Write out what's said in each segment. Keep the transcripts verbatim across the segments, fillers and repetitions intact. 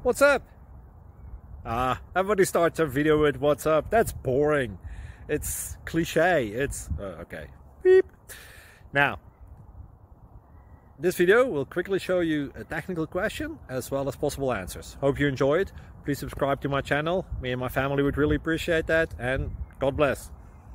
What's up? Ah, everybody starts a video with what's up. That's boring. It's cliche. It's uh, okay. Beep. Now, this video will quickly show you a technical question as well as possible answers. Hope you enjoy it. Please subscribe to my channel. Me and my family would really appreciate that, and God bless.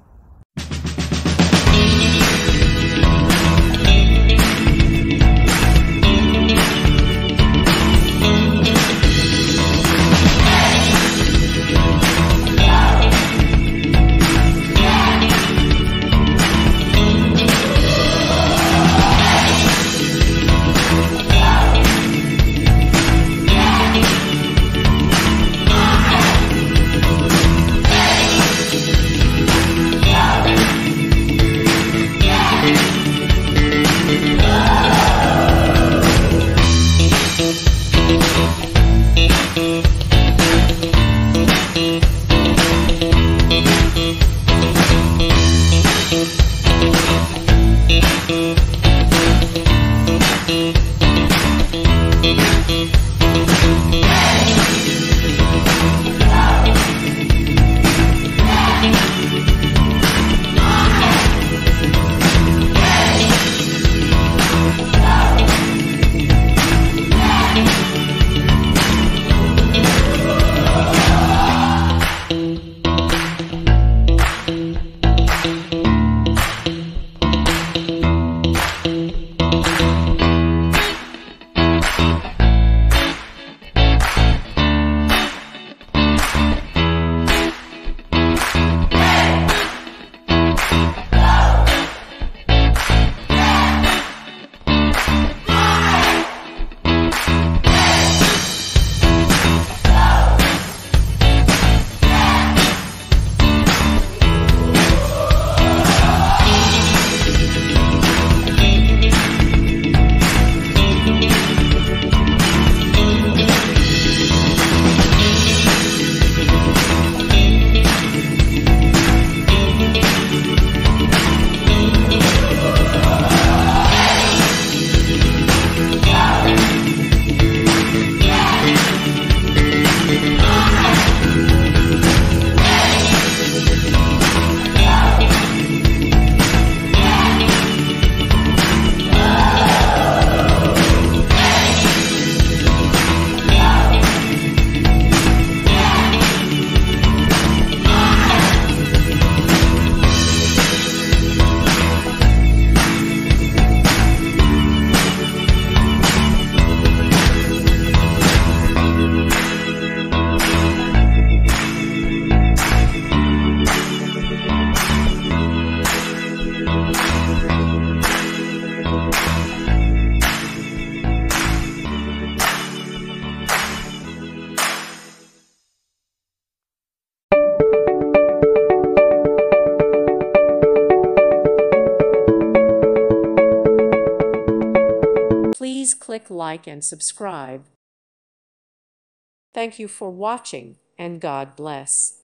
Please click like and subscribe. Thank you for watching, and God bless.